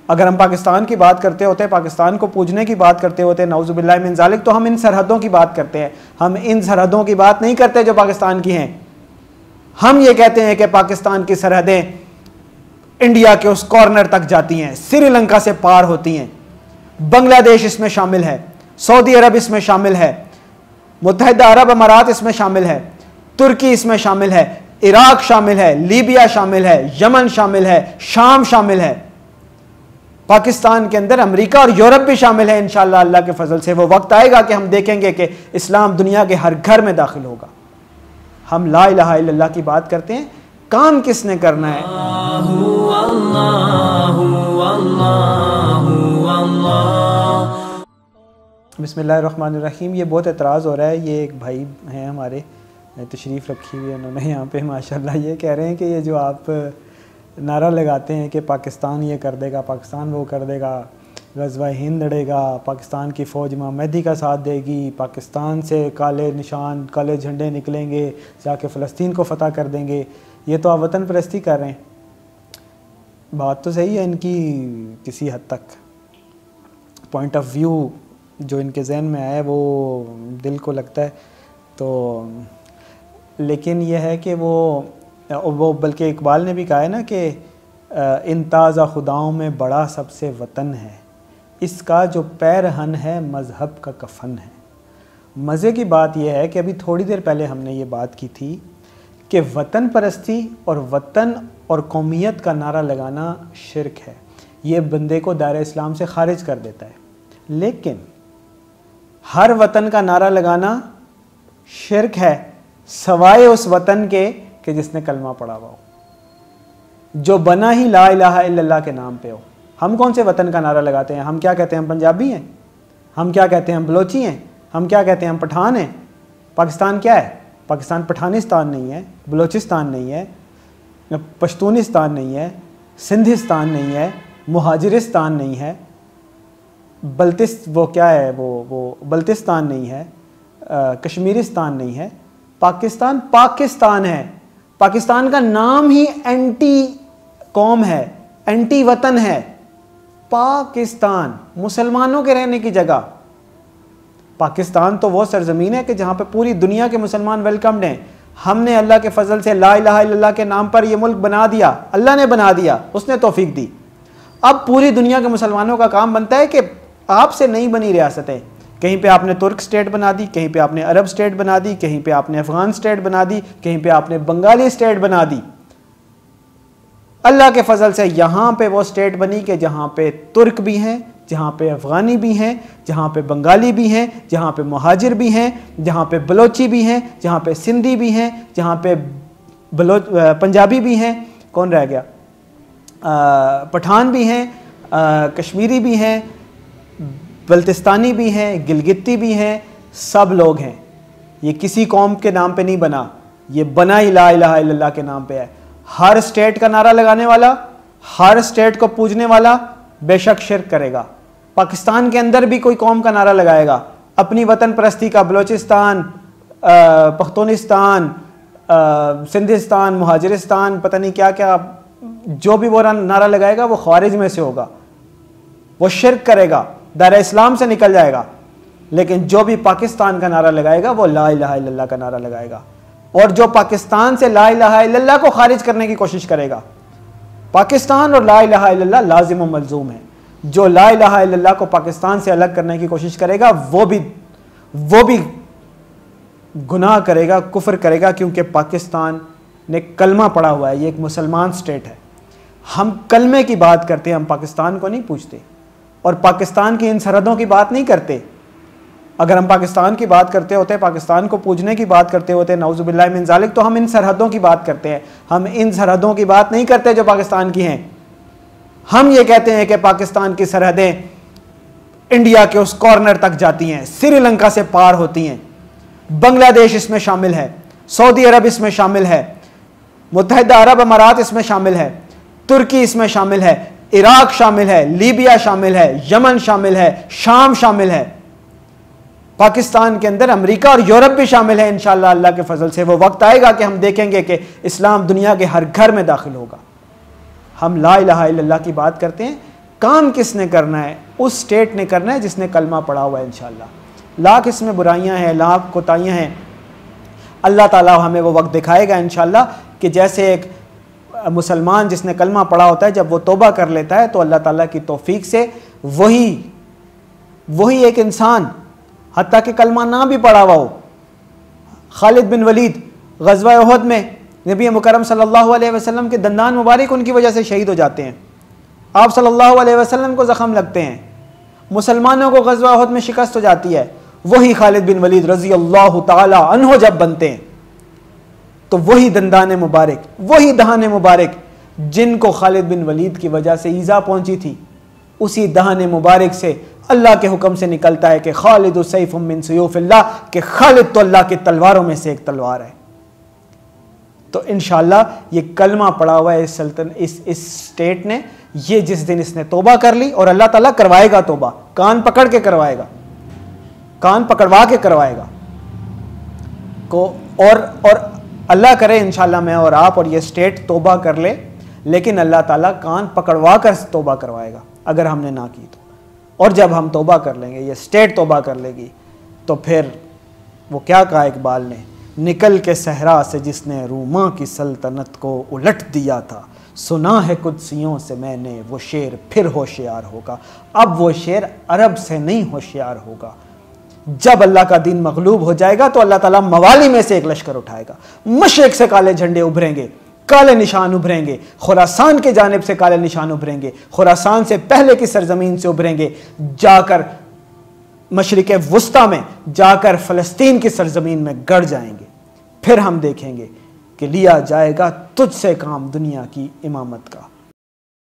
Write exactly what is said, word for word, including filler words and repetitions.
अगर हम पाकिस्तान की बात करते होते, पाकिस्तान को पूजने की बात करते होते, नाउज़ुबिल्लाहि मिन ज़ालिक, तो हम इन सरहदों की बात करते हैं। हम इन सरहदों की बात नहीं करते जो पाकिस्तान की हैं। हम ये कहते हैं कि पाकिस्तान की सरहदें इंडिया के उस कॉर्नर तक जाती हैं, श्रीलंका से पार होती हैं, बांग्लादेश इसमें शामिल है, सऊदी अरब इसमें शामिल है, मुत्तहिदा अरब अमारात इसमें शामिल है, तुर्की इसमें शामिल है, इराक शामिल है, लीबिया शामिल है, यमन शामिल है, शाम शामिल है। पाकिस्तान के अंदर अमेरिका और यूरोप भी शामिल है। इंशाअल्लाह अल्लाह के फजल से वो वक्त आएगा कि हम देखेंगे कि इस्लाम दुनिया के हर घर में दाखिल होगा। हम ला इलाहा इल्लल्लाह की बात करते हैं, काम किसने करना है? बिस्मिल्लाहिर्रहमानिर्रहीम। ये बहुत एतराज़ हो रहा है। ये एक भाई हैं हमारे, तशरीफ़ रखी हुई है उन्होंने यहाँ पे माशाल्लाह। ये कह रहे हैं कि ये जो आप नारा लगाते हैं कि पाकिस्तान ये कर देगा, पाकिस्तान वो कर देगा, ग़ज़वा हिंद लड़ेगा, पाकिस्तान की फ़ौज इमाम मेहदी का साथ देगी, पाकिस्तान से काले निशान काले झंडे निकलेंगे, जाके फ़लस्तीन को फ़तह कर देंगे, ये तो आप वतन परस्ती कर रहे हैं। बात तो सही है इनकी किसी हद तक, पॉइंट ऑफ व्यू जो इनके जहन में आया वो दिल को लगता है। तो लेकिन यह है कि वो वो बल्कि इकबाल ने भी कहा है ना कि इन ताज़ा खुदाओं में बड़ा सबसे वतन है, इसका जो पैरहन है मज़हब का कफन है। मज़े की बात यह है कि अभी थोड़ी देर पहले हमने ये बात की थी कि वतन परस्ती और वतन और कौमियत का नारा लगाना शिरक है, ये बंदे को दायरे इस्लाम से ख़ारिज कर देता है। लेकिन हर वतन का नारा लगाना शिरक है सवाए उस वतन के कि जिसने कलमा पढ़ा हुआ हो, जो बना ही ला इलाहा इल्लल्लाह के नाम पे हो। हम कौन से वतन का नारा लगाते हैं? हम क्या कहते हैं? हम पंजाबी हैं? हम क्या कहते हैं? हम बलोची हैं? हम क्या कहते हैं? हम पठान हैं? पाकिस्तान क्या है? पाकिस्तान पठानिस्तान नहीं है, बलोचिस्तान नहीं है, पश्तूनिस्तान नहीं है, सिंधिस्तान नहीं है, मुहाजिरिस्तान नहीं है, बल्तिस वो क्या है वो वो बल्तिस्तान नहीं है, कश्मीरिस्तान नहीं है। पाकिस्तान पाकिस्तान है। पाकिस्तान का नाम ही एंटी कौम है, एंटी वतन है। पाकिस्तान मुसलमानों के रहने की जगह। पाकिस्तान तो वो सरजमीन है कि जहाँ पे पूरी दुनिया के मुसलमान वेलकम्ड हैं। हमने अल्लाह के फजल से ला इलाहा इल्लल्लाह के नाम पर ये मुल्क बना दिया, अल्लाह ने बना दिया, उसने तौफीक दी। अब पूरी दुनिया के मुसलमानों का काम बनता है कि आपसे नहीं बनी रियासतें, कहीं पे आपने तुर्क स्टेट बना दी, कहीं पे आपने अरब स्टेट बना दी, कहीं पे आपने अफगान स्टेट बना दी, कहीं पे आपने बंगाली स्टेट बना दी। अल्लाह के फजल से यहाँ पे वो स्टेट बनी कि जहाँ पे तुर्क भी हैं, जहाँ पे अफ़गानी भी हैं, जहाँ पे बंगाली भी हैं, जहाँ पे मुहाजिर भी हैं, जहाँ पे बलोची भी हैं, जहाँ पे सिंधी भी हैं, जहाँ पे बलोच पंजाबी भी हैं, कौन रह गया, आ, पठान भी हैं, आ, कश्मीरी भी हैं, बल्तिस्तानी भी हैं, गिलगिती भी हैं, सब लोग हैं। ये किसी कौम के नाम पे नहीं बना, ये बना ही ला इलाहा इल्लल्लाह के नाम पे है। हर स्टेट का नारा लगाने वाला, हर स्टेट को पूजने वाला बेशक शिर्क करेगा। पाकिस्तान के अंदर भी कोई कौम का नारा लगाएगा, अपनी वतन परस्ती का, बलोचिस्तान, पख्तूनिस्तान, सिंधिस्तान, मुहाजिरिस्तान, पता नहीं क्या क्या, जो भी वो नारा लगाएगा वो ख्वारिज में से होगा, वो शिर्क करेगा, दायरा इस्लाम से निकल जाएगा। लेकिन जो भी पाकिस्तान का नारा लगाएगा वो ला इलाहा इल्लल्लाह का नारा लगाएगा। और जो पाकिस्तान से ला इलाहा इल्लल्लाह को खारिज करने की कोशिश करेगा, पाकिस्तान और ला इलाहा इल्लल्लाह लाजिम व मलजूम है। जो ला इलाहा इल्लल्लाह को पाकिस्तान से अलग करने की कोशिश करेगा वो भी वो भी गुनाह करेगा, कुफ्र करेगा, क्योंकि पाकिस्तान ने कलमा पढ़ा हुआ है, ये एक मुसलमान स्टेट है। हम कलमे की बात करते हैं, हम पाकिस्तान को नहीं पूछते और पाकिस्तान की इन सरहदों की बात नहीं करते। अगर हम पाकिस्तान की बात करते होते, पाकिस्तान को पूजने की बात करते होते, नाउज़ुबिल्लाहि मिन ज़ालिक, तो हम इन सरहदों की बात करते हैं। हम इन सरहदों की बात नहीं करते जो पाकिस्तान की हैं। हम ये कहते हैं कि पाकिस्तान की सरहदें इंडिया के उस कॉर्नर तक जाती हैं, श्रीलंका से पार होती हैं, बांग्लादेश इसमें शामिल है, सऊदी अरब इसमें शामिल है, मुत्तहिदा अरब अमारात इसमें शामिल है, तुर्की इसमें शामिल है, इराक शामिल है, लीबिया शामिल है, यमन शामिल है, शाम शामिल है। पाकिस्तान के अंदर अमेरिका और यूरोप भी शामिल है। इंशाअल्लाह अल्लाह के फजल से वो वक्त आएगा कि हम देखेंगे कि इस्लाम दुनिया के हर घर में दाखिल होगा। हम ला इलाहा इल्लल्लाह की बात करते हैं, काम किसने करना है? उस स्टेट ने करना है जिसने कलमा पढ़ा हुआ है इंशाअल्लाह। लाख इसमें बुराइयां हैं, लाख कोताहियां हैं, अल्लाह ताला हमें वो वक्त दिखाएगा इंशाअल्लाह कि जैसे एक मुसलमान जिसने कलमा पढ़ा होता है जब वो तौबा कर लेता है तो अल्लाह ताला की तौफीक से वही वही एक इंसान, हत्ता कि कलमा ना भी पढ़ा हुआ हो, खालिद बिन वलीद ग़ज़वा उहद में नबी मुकर्रम सल्लल्लाहु अलैहि वसल्लम के दंदान मुबारक उनकी वजह से शहीद हो जाते हैं। आप सल्लल्लाहु अलैहि वसल्लम को ज़ख़म लगते हैं, मुसलमानों को ग़ज़वा उहद में शिकस्त हो जाती है। वही खालिद बिन वलीद रज़ी अल्लाह ताला अन्हो जब बनते हैं तो वही दंदान मुबारक, वही दहान मुबारक जिनको खालिद बिन वलीद की वजह से ईज़ा पहुंची थी, उसी दहान मुबारक से अल्लाह के हुक्म से निकलता है कि खालिद सैफ़ुम मिन सयूफ़िल्लाह, कि खालिद तो अल्लाह की तलवारों में से एक तलवार है। तो इंशाअल्लाह ये कलमा पड़ा हुआ है इस सल्तन इस इस स्टेट ने, ये जिस दिन इसने तौबा कर ली, और अल्लाह ताला करवाएगा तौबा, कान पकड़ के करवाएगा, कान पकड़वा के करवाएगा को और और अल्लाह करे इंशाअल्लाह मैं और आप और ये स्टेट तौबा कर ले, लेकिन अल्लाह ताला कान पकड़वा कर तौबा करवाएगा अगर हमने ना की तो। और जब हम तौबा कर लेंगे, ये स्टेट तौबा कर लेगी, तो फिर वो क्या कहा इकबाल ने, निकल के सहरा से जिसने रूमा की सल्तनत को उलट दिया था, सुना है कुदसियों से मैंने वो शेर फिर होशियार होगा। अब वो शेर अरब से नहीं होशियार होगा। जब अल्लाह का दीन मगलूब हो जाएगा तो अल्लाह ताला मवाली में से एक लश्कर उठाएगा, मशरिक से काले झंडे उभरेंगे, काले निशान उभरेंगे, खुरासान के जानिब से काले निशान उभरेंगे, खुरासान से पहले की सरजमीन से उभरेंगे, जाकर मशरिक वुस्ता में जाकर फ़लस्तीन की सरजमीन में गड़ जाएंगे। फिर हम देखेंगे कि लिया जाएगा तुझसे काम दुनिया की इमामत का।